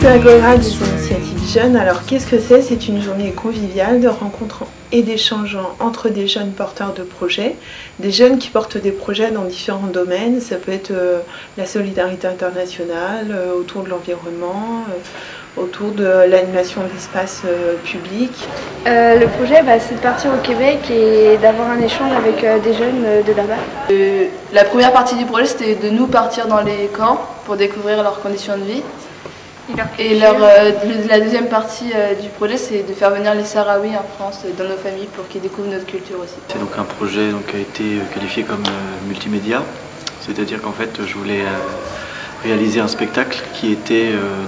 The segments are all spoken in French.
Journée d'Agora des initiatives jeunes, alors qu'est-ce que c'est? C'est une journée conviviale de rencontres et d'échanges entre des jeunes porteurs de projets, des jeunes qui portent des projets dans différents domaines. Ça peut être la solidarité internationale, autour de l'environnement, autour de l'animation de l'espace public. Le projet, c'est de partir au Québec et d'avoir un échange avec des jeunes de là-bas. La première partie du projet, c'était de nous partir dans les camps pour découvrir leurs conditions de vie. Et la deuxième partie du projet, c'est de faire venir les Sahraouis en France dans nos familles pour qu'ils découvrent notre culture aussi. C'est donc un projet qui a été qualifié comme multimédia, c'est-à-dire qu'en fait je voulais réaliser un spectacle qui était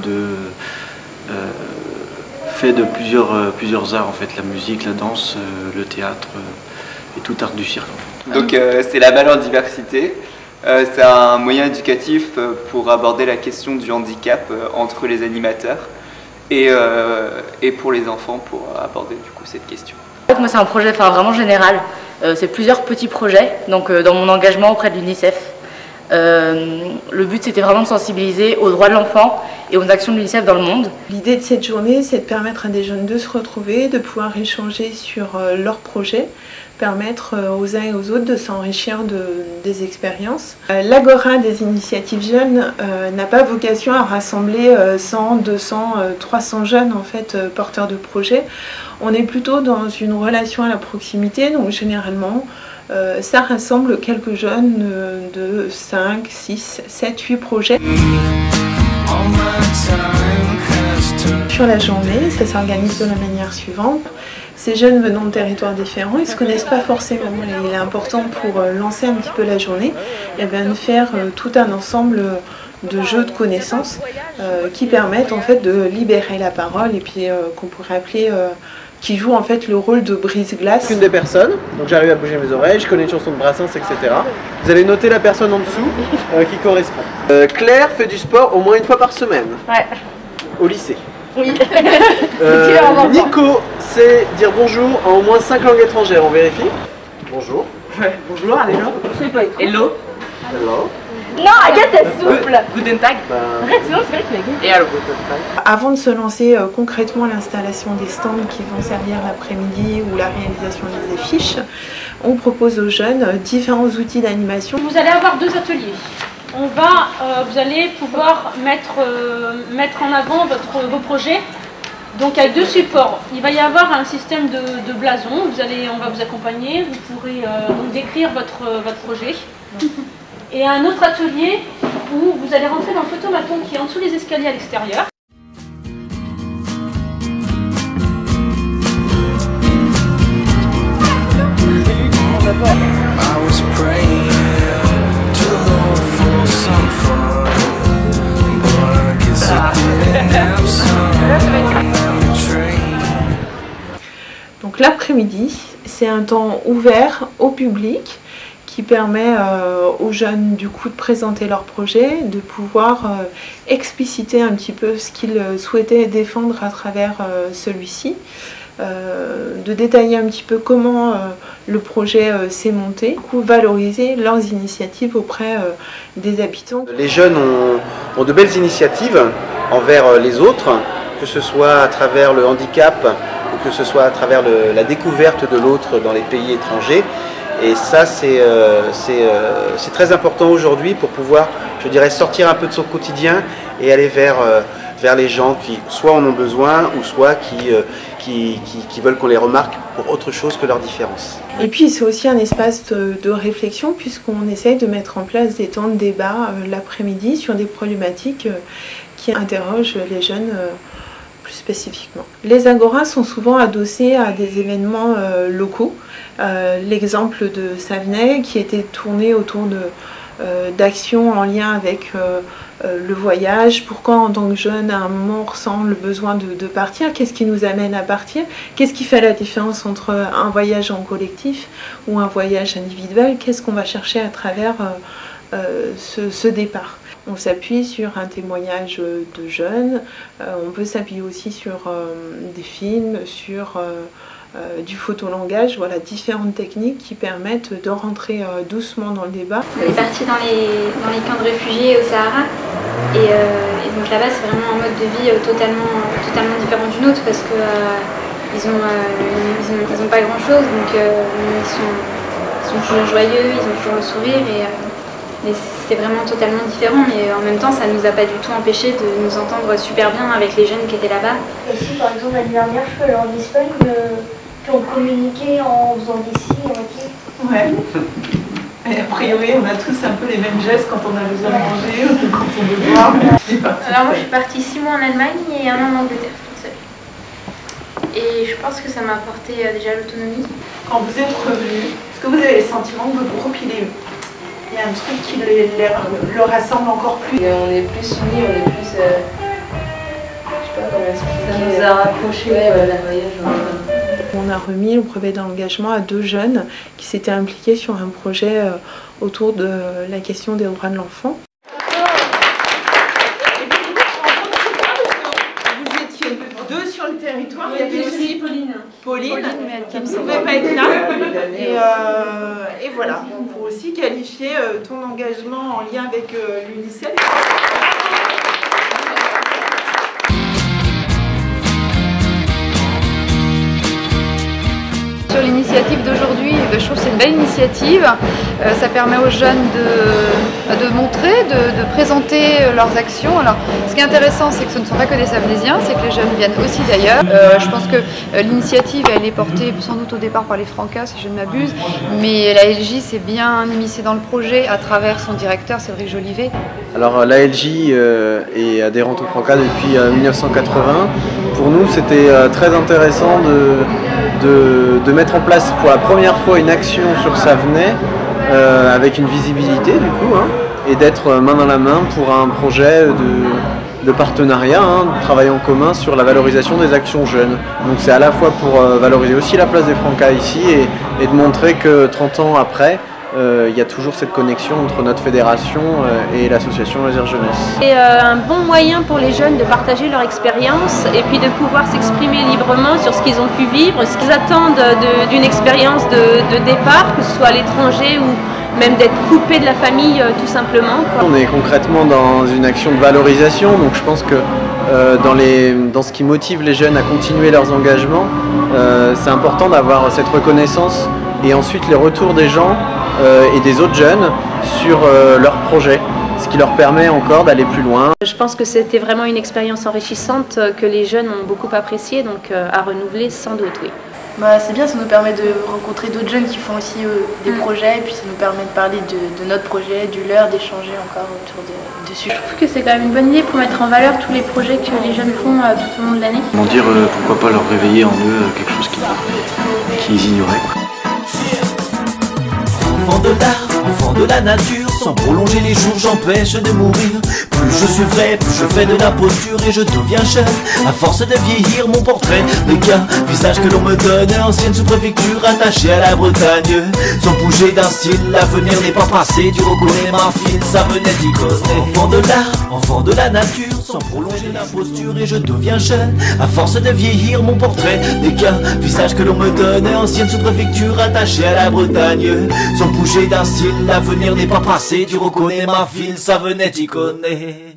fait de plusieurs arts, en fait, la musique, la danse, le théâtre et tout art du cirque. En fait. Donc c'est la balle en diversité. C'est un moyen éducatif pour aborder la question du handicap entre les animateurs et pour les enfants pour aborder du coup cette question. Moi c'est un projet vraiment général, c'est plusieurs petits projets, donc dans mon engagement auprès de l'UNICEF. Le but c'était vraiment de sensibiliser aux droits de l'enfant et aux actions de l'UNICEF dans le monde. L'idée de cette journée, c'est de permettre à des jeunes de se retrouver, de pouvoir échanger sur leurs projets, permettre aux uns et aux autres de s'enrichir des expériences. L'Agora des initiatives jeunes n'a pas vocation à rassembler 100, 200, 300 jeunes en fait, porteurs de projets. On est plutôt dans une relation à la proximité, donc généralement ça rassemble quelques jeunes de 5, 6, 7, 8 projets. Sur la journée, ça s'organise de la manière suivante. Ces jeunes venant de territoires différents, ils ne se connaissent pas forcément. Et il est important pour lancer un petit peu la journée, de faire tout un ensemble de jeux de connaissances qui permettent en fait de libérer la parole et puis qu'on pourrait appeler qui joue en fait le rôle de brise-glace. Une des personnes, donc j'arrive à bouger mes oreilles, je connais une chanson de Brassens, etc. Vous allez noter la personne en dessous qui correspond. Claire fait du sport au moins une fois par semaine. Ouais. Au lycée. Oui. Nico sait dire bonjour en au moins 5 langues étrangères, on vérifie. Bonjour. Ouais, bonjour, hello. Hello. Hello. Non, Agathe, elle souffle. Guten Tag. Arrête, sinon c'est vrai que la Et allô. Avant de se lancer concrètement l'installation des stands qui vont servir l'après-midi ou la réalisation des affiches, on propose aux jeunes différents outils d'animation. Vous allez avoir 2 ateliers. Vous allez pouvoir mettre en avant vos projets. Donc avec 2 supports. Il va y avoir un système de blason. On va vous accompagner. Vous pourrez donc décrire votre projet. Et un autre atelier où vous allez rentrer dans le photomaton qui est en dessous des escaliers à l'extérieur. Donc l'après-midi, c'est un temps ouvert au public qui permet aux jeunes du coup de présenter leur projet, de pouvoir expliciter un petit peu ce qu'ils souhaitaient défendre à travers celui-ci, de détailler un petit peu comment le projet s'est monté, du coup valoriser leurs initiatives auprès des habitants. Les jeunes ont de belles initiatives envers les autres, que ce soit à travers le handicap ou que ce soit à travers la découverte de l'autre dans les pays étrangers. Et ça, c'est très important aujourd'hui pour pouvoir, je dirais, sortir un peu de son quotidien et aller vers les gens qui soit en ont besoin ou soit qui veulent qu'on les remarque pour autre chose que leur différence. Et puis c'est aussi un espace de réflexion puisqu'on essaye de mettre en place des temps de débat l'après-midi sur des problématiques qui interrogent les jeunes plus spécifiquement. Les agoras sont souvent adossés à des événements locaux. L'exemple de Savenay qui était tourné autour d'actions en lien avec le voyage, pourquoi en tant que jeune à un moment on ressent le besoin de partir, qu'est-ce qui nous amène à partir, qu'est-ce qui fait la différence entre un voyage en collectif ou un voyage individuel, qu'est-ce qu'on va chercher à travers ce départ. On s'appuie sur un témoignage de jeunes, on peut s'appuyer aussi sur des films, sur du photolangage, voilà, différentes techniques qui permettent de rentrer doucement dans le débat. Vous êtes parti dans les camps de réfugiés au Sahara. Et donc là-bas, c'est vraiment un mode de vie totalement différent du nôtre parce que ils ont pas grand-chose, donc ils sont toujours joyeux, ils ont toujours le sourire et c'est vraiment totalement différent. Mais en même temps, ça nous a pas du tout empêché de nous entendre super bien avec les jeunes qui étaient là-bas. Et si par exemple l'année dernière, je peux leur en Espagne, qu'on communiquait en faisant des signes, Ouais. Et a priori, on a tous un peu les mêmes gestes quand on a besoin de manger ou quand on veut boire. Alors moi, je suis partie 6 mois en Allemagne et 1 an en Angleterre, toute seule. Et je pense que ça m'a apporté déjà l'autonomie. Quand vous êtes revenus, est-ce que vous avez le sentiment que votre groupe, il y a un truc qui le rassemble encore plus? Et on est plus unis, on est plus... je sais pas comment expliquer. Ça nous a rapprochés, la voyage. On a remis le brevet d'engagement à 2 jeunes qui s'étaient impliqués sur un projet autour de la question des droits de l'enfant. Vous étiez 2 sur le territoire, il y avait aussi Pauline qui ne pouvait pas être là. Et voilà, pour aussi qualifier ton engagement en lien avec l'UNICEF. Sur l'initiative d'aujourd'hui, je trouve que c'est une belle initiative. Ça permet aux jeunes de montrer, de présenter leurs actions. Alors, ce qui est intéressant, c'est que ce ne sont pas que des Savenaisiens, c'est que les jeunes viennent aussi d'ailleurs. Je pense que l'initiative, elle est portée sans doute au départ par les Francas, si je ne m'abuse, mais la LJ s'est bien immiscée dans le projet à travers son directeur, Cédric Jolivet. Alors la LJ est adhérente au Francas depuis 1980. Pour nous, c'était très intéressant de mettre en place pour la première fois une action sur Savenay avec une visibilité du coup, et d'être main dans la main pour un projet de partenariat, de travail en commun sur la valorisation des actions jeunes. Donc c'est à la fois pour valoriser aussi la place des Francas ici et de montrer que 30 ans après, il y a toujours cette connexion entre notre fédération et l'association Loisirs Jeunesse. C'est un bon moyen pour les jeunes de partager leur expérience et puis de pouvoir s'exprimer librement sur ce qu'ils ont pu vivre, ce qu'ils attendent d'une expérience de départ, que ce soit à l'étranger ou même d'être coupé de la famille tout simplement. On est concrètement dans une action de valorisation, donc je pense que dans ce qui motive les jeunes à continuer leurs engagements, c'est important d'avoir cette reconnaissance et ensuite les retours des gens et des autres jeunes sur leur projet, ce qui leur permet encore d'aller plus loin. Je pense que c'était vraiment une expérience enrichissante que les jeunes ont beaucoup appréciée, donc à renouveler sans doute, oui. C'est bien, ça nous permet de rencontrer d'autres jeunes qui font aussi des projets, et puis ça nous permet de parler de notre projet, du leur, d'échanger encore autour dessus. Je trouve que c'est quand même une bonne idée pour mettre en valeur tous les projets que les jeunes font tout au long de l'année. Comment dire, pourquoi pas leur réveiller en eux quelque chose qu'ils ignoraient. Enfant de l'art, enfant de la nature, sans prolonger les jours j'empêche de mourir. Plus je suis vrai, plus je fais de la posture et je deviens jeune. À force de vieillir mon portrait de gars, visage que l'on me donne, ancienne sous-préfecture attachée à la Bretagne. Sans bouger d'un style, l'avenir n'est pas passé, tu reconnais ma file, ça venait d'y causer. Enfant de l'art, enfant de la nature, sans prolonger la posture et je deviens jeune. À force de vieillir mon portrait de gars, visage que l'on me donne, ancienne sous-préfecture attachée à la Bretagne. Sans bouger d'un style, l'avenir n'est pas passé, tu reconnais ma file, ça venait d'y connaître.